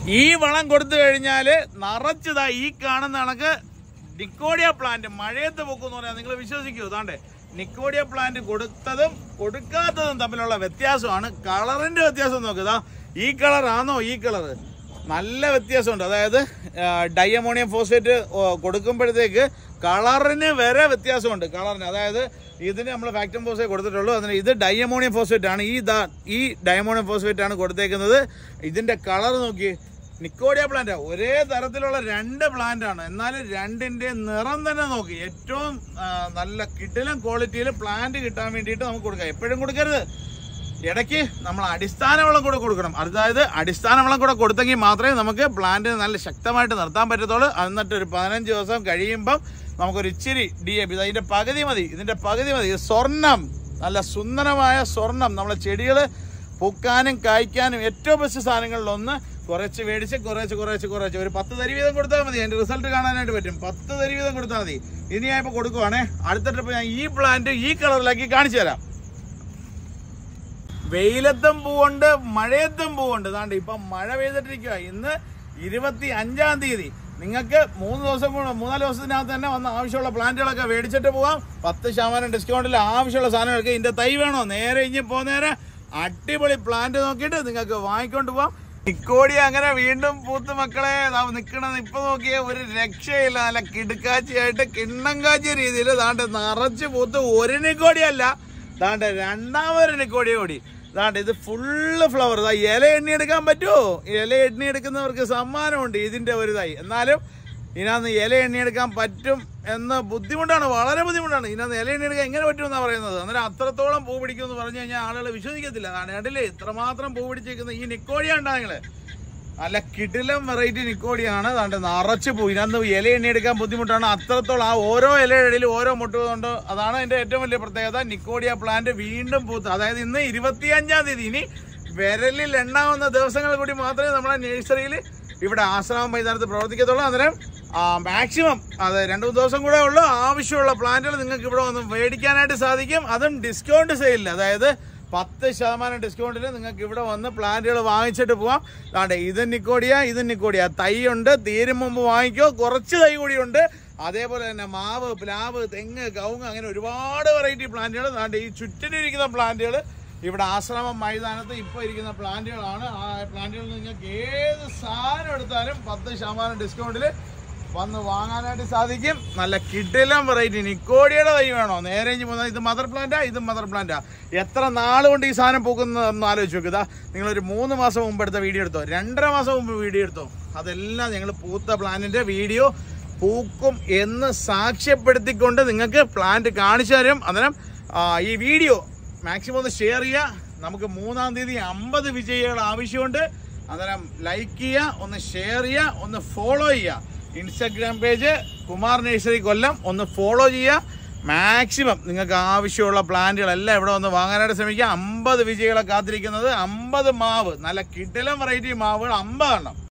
ഈ വളം കൊടുത്തു കഴിഞ്ഞാൽ നിറച്ചതാ ഈ കാണുന്ന കണക്ക് നിക്കോഡിയ പ്ലാന്റ് മഴയത്ത് പൊക്കുമെന്ന് പറയാം. നിങ്ങൾ വിശ്വസിക്കുമോ? താണ്ടേ നിക്കോഡിയ പ്ലാന്റ് കൊടുത്തതും കൊടുക്കാത്തതും തമ്മിലുള്ള വ്യത്യാസമാണ്. കളറിന്റെ വ്യത്യാസം നോക്കുക. ഈ കളറാണോ ഈ കളറ് നല്ല വ്യത്യാസമുണ്ട്. അതായത് ഡൈഅമോണിയം ഫോസ്ഫേറ്റ് കൊടുക്കുമ്പോഴത്തേക്ക് കളറിന് വരെ വ്യത്യാസമുണ്ട്. കളറിന് അതായത് ഇതിന് നമ്മൾ ഫാക്ടം ഫോസ്ഫേറ്റ് കൊടുത്തിട്ടുള്ളൂ. അതിന് ഇത് ഡൈഅമോണിയം ഫോസ്ഫേറ്റ് ആണ്. ഈ ഡൈഅമോണിയം ഫോസ്ഫേറ്റ് ആണ് കൊടുത്തേക്കുന്നത്. ഇതിന്റെ കളർ നോക്കി. നിക്കോഡിയ പ്ലാന്റ് ഒരേ തരത്തിലുള്ള 2 പ്ലാന്റ് ആണ്. എന്നാലും രണ്ടിന്റെ നിറം തന്നെ നോക്കി. ഏറ്റവും നല്ല കിടിലൻ ക്വാളിറ്റിയിൽ പ്ലാന്റ് കിട്ടാൻ വേണ്ടിയിട്ട് നമുക്ക് കൊടുക്കാം. എപ്പോഴും കൊടുക്കരുത്. ഇടയ്ക്ക് നമ്മൾ അടിസ്ഥാന വളം കൂടെ കൊടുക്കണം. അതായത് അടിസ്ഥാന വളം കൂടെ കൊടുത്തെങ്കിൽ മാത്രമേ നമുക്ക് പ്ലാന്റിന് നല്ല ശക്തമായിട്ട് നിർത്താൻ പറ്റത്തുള്ളൂ. എന്നിട്ട് ഒരു 15 ദിവസം കഴിയുമ്പം നമുക്കൊരു ഇച്ചിരി DAP അതിന്റെ പകുതി മതി. ഇതിന്റെ പകുതി മതി. സ്വർണം, നല്ല സുന്ദരമായ സ്വർണം. നമ്മളെ ചെടികൾ പൂക്കാനും കായ്ക്കാനും ഏറ്റവും ബെസ്റ്റ് സാധനങ്ങളിലൊന്ന് കുറച്ച് മേടിച്ച് കുറച്ച് ഒരു 10 തരി വീതം കൊടുത്താൽ മതി. അതിന്റെ റിസൾട്ട് കാണാനായിട്ട് പറ്റും. 10 തരി വീതം കൊടുത്താൽ മതി. ഇനി ഞാൻ ഇപ്പൊ കൊടുക്കുവാണേ. അടുത്ത ട്രിപ്പ് ഞാൻ ഈ പ്ലാന്റ് ഈ കളറിലാക്കി കാണിച്ചു തരാം. വെയിലത്തും പൂവുണ്ട്, മഴയത്തും പൂവുണ്ട്. താണ്ട് ഇപ്പൊ മഴ പെയ്തിട്ടിരിക്കുക. ഇന്ന് 25-ാം തീയതി. നിങ്ങൾക്ക് 3-4 ദിവസത്തിനകത്ത് തന്നെ വന്ന ആവശ്യമുള്ള പ്ലാന്റുകളൊക്കെ മേടിച്ചിട്ട് പോവാം. 10% ഡിസ്കൗണ്ടിൽ ആവശ്യമുള്ള സാധനങ്ങൾക്ക്. ഇതിന്റെ തൈ വേണോ? നേരെ ഇനി പോന്നേരെ അടിപൊളി പ്ലാന്റ് നോക്കിയിട്ട് നിങ്ങൾക്ക് വാങ്ങിക്കൊണ്ട് പോവാം. നിക്കോഡിയ അങ്ങനെ വീണ്ടും പൂത്ത് മക്കളെ നിൽക്കണത് ഇപ്പൊ നോക്കിയ ഒരു രക്ഷയില്ല. നല്ല കിടുക്കാച്ചിയായിട്ട് കിണ്ണം കാച്ചിയ രീതിയിൽ താണ്ട് നിറച്ച് പൂത്ത് ഒരു നിക്കോഡിയ അല്ല, താണ്ട് രണ്ടാമതൊരു നിക്കോഡിയ കൂടി. അതാണ്ട് ഇത് ഫുള്ള് ഫ്ലവർ. ഇല എണ്ണിയെടുക്കാൻ പറ്റുമോ? ഇല എണ്ണിയെടുക്കുന്നവർക്ക് സമ്മാനമുണ്ട് ഇതിന്റെ ഒരു തൈ. എന്നാലും ഇതിനകത്ത് ഇല എണ്ണിയെടുക്കാൻ പറ്റും എന്ന് ബുദ്ധിമുട്ടാണ്, വളരെ ബുദ്ധിമുട്ടാണ്. ഇതിനകത്ത് ഇല എണ്ണിയെടുക്കാൻ എങ്ങനെ പറ്റുമെന്നാണ് പറയുന്നത്. അന്നേരം അത്രത്തോളം പൂ പിടിക്കുമെന്ന് പറഞ്ഞു കഴിഞ്ഞാൽ ആളുകൾ വിശ്വസിക്കത്തില്ല. കണ്ടില്ലേ ഇത്രമാത്രം പൂ പിടിച്ചിരിക്കുന്ന ഈ നിക്കോഡിയ ഉണ്ടാ നിങ്ങള്. നല്ല കിടിലം വെറൈറ്റി നിക്കോഡിയാണ്. അതാണ്ട് നിറച്ച് പൂ. ഇതിനകത്ത് ഇല എണ്ണിയെടുക്കാൻ ബുദ്ധിമുട്ടാണ്. അത്രത്തോളം ആ ഓരോ ഇലയിടയിലും ഓരോ മുട്ടുകൊണ്ട്. അതാണ് അതിന്റെ ഏറ്റവും വലിയ പ്രത്യേകത. നിക്കോഡിയ പ്ലാന്റ് വീണ്ടും പൂത്ത്. അതായത് ഇന്ന് 25-ാം തീയതി. ഇനി വിരലിൽ എണ്ണാവുന്ന ദിവസങ്ങൾ കൂടി മാത്രമേ നമ്മുടെ നഴ്സറിയിൽ ഇവിടെ ആശ്രമം മൈതാനത്ത് പ്രവർത്തിക്കത്തുള്ളൂ. അന്നേരം മാക്സിമം അത് 2-3 ദിവസം കൂടെ ഉള്ളൂ. ആവശ്യമുള്ള പ്ലാന്റുകൾ നിങ്ങൾക്ക് ഇവിടെ വന്ന് മേടിക്കാനായിട്ട് സാധിക്കും. അതും ഡിസ്കൗണ്ട് സെയിലിൽ. അതായത് 10% ഡിസ്കൗണ്ടിൽ നിങ്ങൾക്ക് ഇവിടെ വന്ന് പ്ലാന്റുകൾ വാങ്ങിച്ചിട്ട് പോവാം. അതാണ്ട് ഇത് നിക്കോഡിയ തൈ ഉണ്ട്. തീരും മുമ്പ് വാങ്ങിക്കോ. കുറച്ച് തൈ കൂടിയുണ്ട്. അതേപോലെ തന്നെ മാവ്, പ്ലാവ്, തെങ്ങ്, കവുങ്ങ് അങ്ങനെ ഒരുപാട് വെറൈറ്റി പ്ലാന്റുകൾ. അതാണ്ട് ഈ ചുറ്റിനിരിക്കുന്ന പ്ലാന്റുകൾ ഇവിടെ ആശ്രമം മൈതാനത്ത് ഇപ്പോൾ ഇരിക്കുന്ന പ്ലാന്റുകളാണ്. ആ പ്ലാന്റുകളിൽ നിങ്ങൾക്ക് ഏത് സാധനം എടുത്താലും 10% ഡിസ്കൗണ്ടിൽ വന്ന് വാങ്ങാനായിട്ട് സാധിക്കും. നല്ല കിടിലം വെറൈറ്റി നിക്കോഡിയയുടെ തൈ വേണോ? നേരെ പോകുന്നത്. ഇത് മദർ പ്ലാന്റാ, ഇതും മദർ പ്ലാന്റാ. എത്ര നാൾ കൊണ്ട് ഈ സാധനം പൂക്കുന്നതെന്ന് ആലോചിച്ച് നോക്കുക. നിങ്ങളൊരു 3 മാസം മുമ്പ് എടുത്ത വീഡിയോ എടുത്തോ, 2.5 മാസം മുമ്പ് വീഡിയോ എടുത്തോ, അതെല്ലാം ഞങ്ങൾ പൂത്ത പ്ലാന്റിന്റെ വീഡിയോ പൂക്കും എന്ന് സാക്ഷ്യപ്പെടുത്തിക്കൊണ്ട് നിങ്ങൾക്ക് പ്ലാന്റ് കാണിച്ചു തരും. അന്നേരം ഈ വീഡിയോ മാക്സിമം ഒന്ന് ഷെയർ ചെയ്യുക. നമുക്ക് 3-ാം തീയതി 50 വിജയികൾ ആവശ്യമുണ്ട്. അന്നേരം ലൈക്ക് ചെയ്യുക, ഒന്ന് ഷെയർ ചെയ്യുക, ഒന്ന് ഫോളോ ചെയ്യുക. Instagram page Kumar nursery Kollam ഒന്ന് ഫോളോ ചെയ്യുക. മാക്സിമം നിങ്ങൾക്ക് ആവശ്യമുള്ള പ്ലാന്റുകളെല്ലാം ഇവിടെ വന്ന് വാങ്ങാനായിട്ട് ശ്രമിക്കുക. 50 വിജയികളെ കാത്തിരിക്കുന്നത്. 50 മാവ്, നല്ല കിടിലം വെറൈറ്റി മാവുകൾ 50 എണ്ണം.